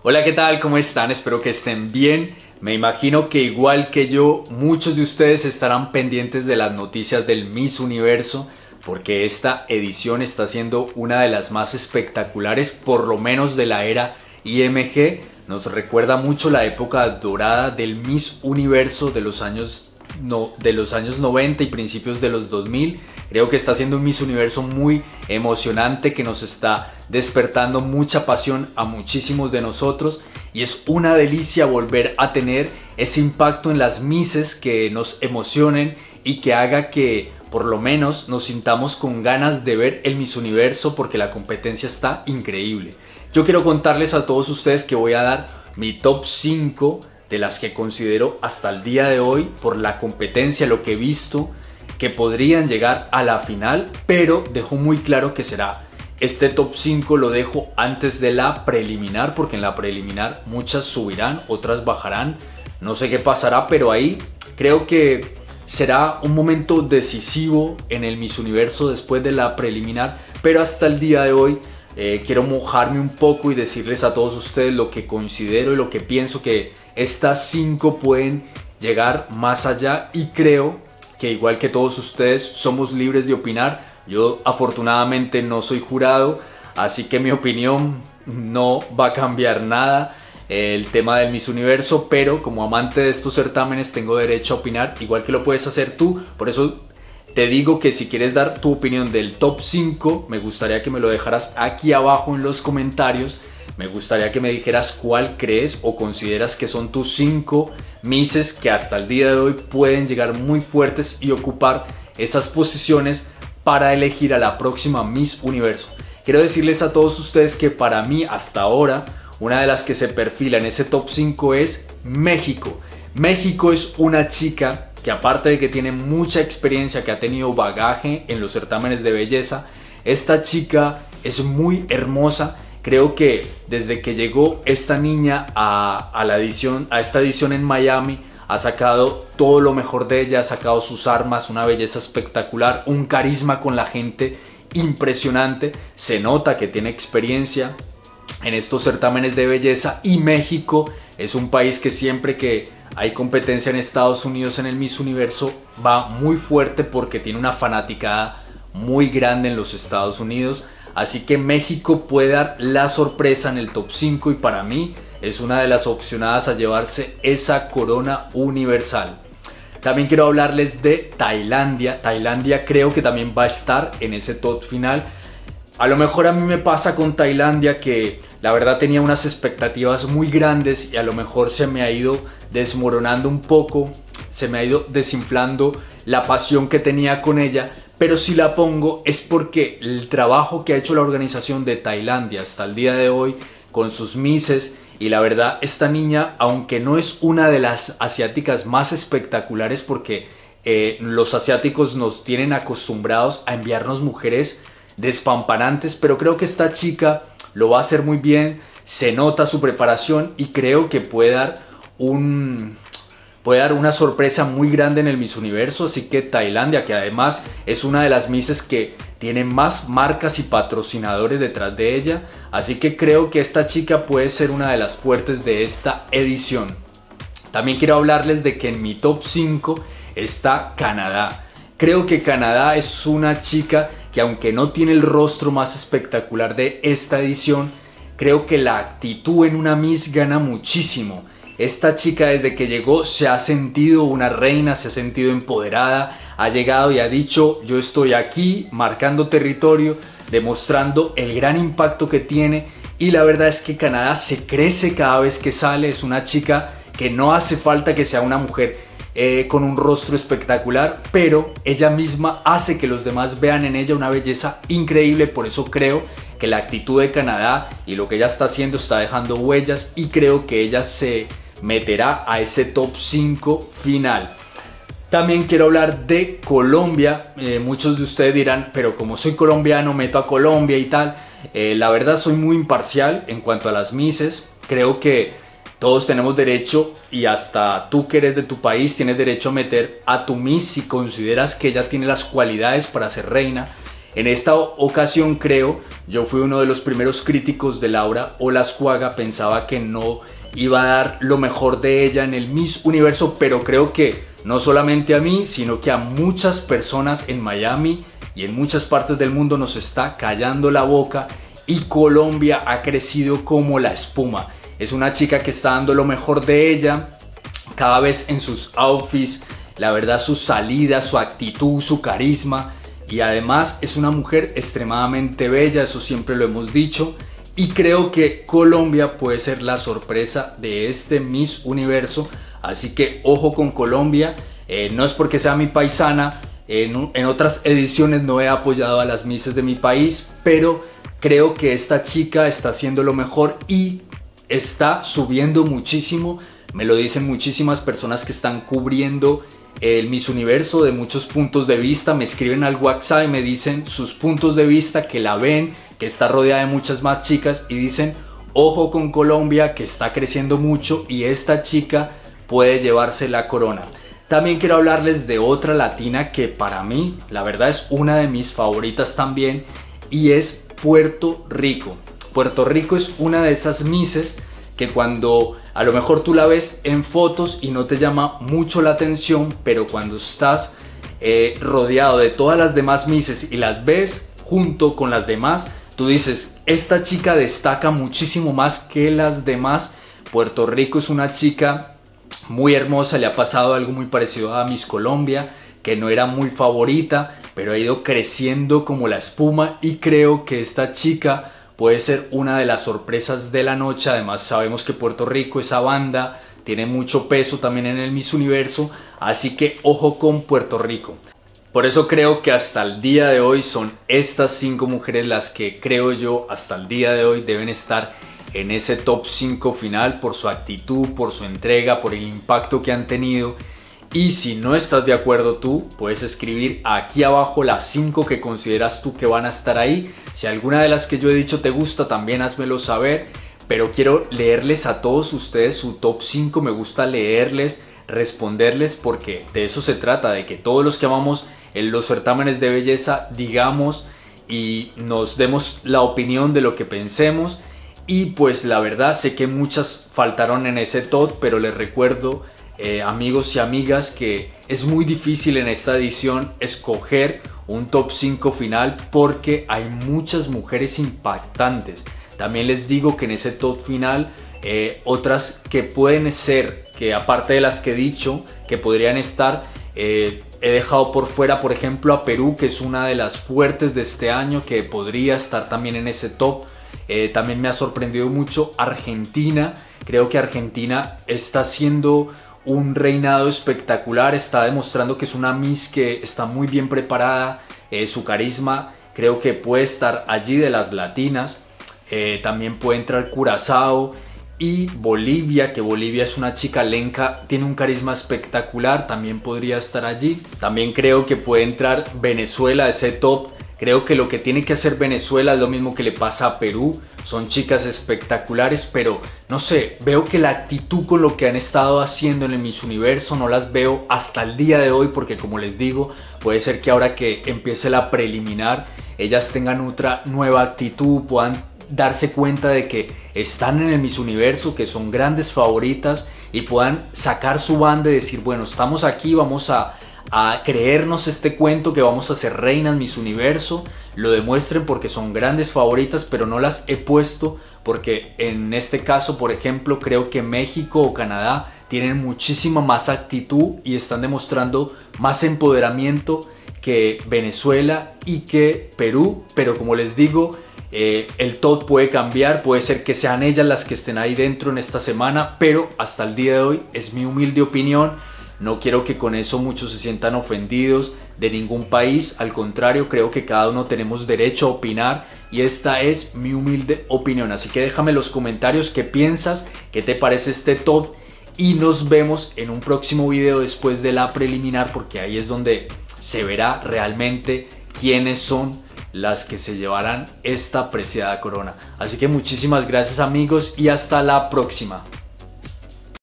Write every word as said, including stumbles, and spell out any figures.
Hola, ¿qué tal? ¿Cómo están? Espero que estén bien. Me imagino que igual que yo, muchos de ustedes estarán pendientes de las noticias del Miss Universo, porque esta edición está siendo una de las más espectaculares, por lo menos de la era I M G. Nos recuerda mucho la época dorada del Miss Universo de los años, no, de los años noventa y principios de los dos mil. Creo que está siendo un Miss Universo muy emocionante que nos está despertando mucha pasión a muchísimos de nosotros, y es una delicia volver a tener ese impacto en las Misses que nos emocionen y que haga que por lo menos nos sintamos con ganas de ver el Miss Universo, porque la competencia está increíble. Yo quiero contarles a todos ustedes que voy a dar mi top cinco de las que considero hasta el día de hoy, por la competencia, lo que he visto, que podrían llegar a la final, pero dejo muy claro que será este top cinco, lo dejo antes de la preliminar, porque en la preliminar muchas subirán, otras bajarán, no sé qué pasará, pero ahí creo que será un momento decisivo en el Miss Universo después de la preliminar. Pero hasta el día de hoy eh, quiero mojarme un poco y decirles a todos ustedes lo que considero y lo que pienso, que estas cinco pueden llegar más allá, y creo que igual que todos ustedes somos libres de opinar. Yo afortunadamente no soy jurado, así que mi opinión no va a cambiar nada el tema del Miss Universo, pero como amante de estos certámenes tengo derecho a opinar, igual que lo puedes hacer tú. Por eso te digo que si quieres dar tu opinión del top cinco, me gustaría que me lo dejaras aquí abajo en los comentarios. Me gustaría que me dijeras cuál crees o consideras que son tus cinco Misses que hasta el día de hoy pueden llegar muy fuertes y ocupar esas posiciones para elegir a la próxima Miss Universo. Quiero decirles a todos ustedes que para mí hasta ahora una de las que se perfila en ese top cinco es México. México es una chica que, aparte de que tiene mucha experiencia, que ha tenido bagaje en los certámenes de belleza, esta chica es muy hermosa. Creo que desde que llegó esta niña a, a, la edición, a esta edición en Miami, ha sacado todo lo mejor de ella, ha sacado sus armas, una belleza espectacular, un carisma con la gente impresionante. Se nota que tiene experiencia en estos certámenes de belleza, y México es un país que siempre que hay competencia en Estados Unidos en el Miss Universo va muy fuerte, porque tiene una fanaticada muy grande en los Estados Unidos. Así que México puede dar la sorpresa en el top cinco, y para mí es una de las opcionadas a llevarse esa corona universal. También quiero hablarles de Tailandia. Tailandia creo que también va a estar en ese top final. A lo mejor a mí me pasa con Tailandia que la verdad tenía unas expectativas muy grandes, y a lo mejor se me ha ido desmoronando un poco, se me ha ido desinflando la pasión que tenía con ella. Pero si la pongo es porque el trabajo que ha hecho la organización de Tailandia hasta el día de hoy con sus misses, y la verdad esta niña, aunque no es una de las asiáticas más espectaculares, porque eh, los asiáticos nos tienen acostumbrados a enviarnos mujeres despampanantes, pero creo que esta chica lo va a hacer muy bien. Se nota su preparación y creo que puede dar un... puede dar una sorpresa muy grande en el Miss Universo. Así que Tailandia, que además es una de las Misses que tiene más marcas y patrocinadores detrás de ella, así que creo que esta chica puede ser una de las fuertes de esta edición. También quiero hablarles de que en mi top cinco está Canadá. Creo que Canadá es una chica que, aunque no tiene el rostro más espectacular de esta edición, creo que la actitud en una Miss gana muchísimo. Esta chica desde que llegó se ha sentido una reina, se ha sentido empoderada, ha llegado y ha dicho: yo estoy aquí marcando territorio, demostrando el gran impacto que tiene. Y la verdad es que Canadá se crece cada vez que sale. Es una chica que no hace falta que sea una mujer eh, con un rostro espectacular, pero ella misma hace que los demás vean en ella una belleza increíble. Por eso creo que la actitud de Canadá y lo que ella está haciendo está dejando huellas, y creo que ella se meterá a ese top cinco final. También quiero hablar de Colombia. Eh, muchos de ustedes dirán: pero como soy colombiano meto a Colombia y tal. Eh, la verdad soy muy imparcial en cuanto a las Misses. Creo que todos tenemos derecho, y hasta tú que eres de tu país tienes derecho a meter a tu Miss si consideras que ella tiene las cualidades para ser reina. En esta ocasión creo, yo fui uno de los primeros críticos de Laura Olascuaga, pensaba que no iba a dar lo mejor de ella en el Miss Universo, pero creo que no solamente a mí, sino que a muchas personas en Miami y en muchas partes del mundo nos está callando la boca y Colombia ha crecido como la espuma. Es una chica que está dando lo mejor de ella cada vez en sus outfits, la verdad, su salida, su actitud, su carisma, y además es una mujer extremadamente bella, eso siempre lo hemos dicho, y creo que Colombia puede ser la sorpresa de este Miss Universo, así que ojo con Colombia. Eh, no es porque sea mi paisana, en, en otras ediciones no he apoyado a las misses de mi país, pero creo que esta chica está haciendo lo mejor y está subiendo muchísimo. Me lo dicen muchísimas personas que están cubriendo el Miss Universo de muchos puntos de vista, me escriben al WhatsApp y me dicen sus puntos de vista, que la ven, que está rodeada de muchas más chicas, y dicen ojo con Colombia, que está creciendo mucho y esta chica puede llevarse la corona. También quiero hablarles de otra latina que para mí la verdad es una de mis favoritas también, y es Puerto Rico. Puerto Rico es una de esas misses que cuando a lo mejor tú la ves en fotos y no te llama mucho la atención, pero cuando estás eh, rodeado de todas las demás misses y las ves junto con las demás, tú dices, esta chica destaca muchísimo más que las demás. Puerto Rico es una chica muy hermosa, le ha pasado algo muy parecido a Miss Colombia, que no era muy favorita, pero ha ido creciendo como la espuma, y creo que esta chica puede ser una de las sorpresas de la noche. Además sabemos que Puerto Rico, esa banda, tiene mucho peso también en el Miss Universo, así que ojo con Puerto Rico. Por eso creo que hasta el día de hoy son estas cinco mujeres las que creo yo hasta el día de hoy deben estar en ese top cinco final, por su actitud, por su entrega, por el impacto que han tenido. Y si no estás de acuerdo tú, puedes escribir aquí abajo las cinco que consideras tú que van a estar ahí. Si alguna de las que yo he dicho te gusta, también házmelo saber. Pero quiero leerles a todos ustedes su top cinco, me gusta leerles, responderles, porque de eso se trata, de que todos los que amamos en los certámenes de belleza digamos y nos demos la opinión de lo que pensemos. Y pues la verdad sé que muchas faltaron en ese top, pero les recuerdo, Eh, amigos y amigas, que es muy difícil en esta edición escoger un top cinco final porque hay muchas mujeres impactantes. También les digo que en ese top final eh, otras que pueden ser, que aparte de las que he dicho que podrían estar, eh, he dejado por fuera por ejemplo a Perú, que es una de las fuertes de este año, que podría estar también en ese top. Eh, también me ha sorprendido mucho Argentina. Creo que Argentina está haciendo un reinado espectacular, está demostrando que es una Miss que está muy bien preparada, eh, su carisma creo que puede estar allí de las latinas. Eh, también puede entrar Curazao y Bolivia, que Bolivia es una chica lenca, tiene un carisma espectacular, también podría estar allí. También creo que puede entrar Venezuela, ese top. Creo que lo que tiene que hacer Venezuela es lo mismo que le pasa a Perú. Son chicas espectaculares, pero no sé, veo que la actitud con lo que han estado haciendo en el Miss Universo no las veo hasta el día de hoy, porque como les digo, puede ser que ahora que empiece la preliminar ellas tengan otra nueva actitud, puedan darse cuenta de que están en el Miss Universo, que son grandes favoritas, y puedan sacar su banda y decir, bueno, estamos aquí, vamos a a creernos este cuento que vamos a ser reinas Miss Universo, lo demuestren porque son grandes favoritas, pero no las he puesto porque en este caso, por ejemplo, creo que México o Canadá tienen muchísima más actitud y están demostrando más empoderamiento que Venezuela y que Perú. Pero como les digo, eh, el top puede cambiar, puede ser que sean ellas las que estén ahí dentro en esta semana, pero hasta el día de hoy es mi humilde opinión. No quiero que con eso muchos se sientan ofendidos de ningún país, al contrario, creo que cada uno tenemos derecho a opinar y esta es mi humilde opinión. Así que déjame en los comentarios qué piensas, qué te parece este top, y nos vemos en un próximo video después de la preliminar, porque ahí es donde se verá realmente quiénes son las que se llevarán esta preciada corona. Así que muchísimas gracias amigos y hasta la próxima.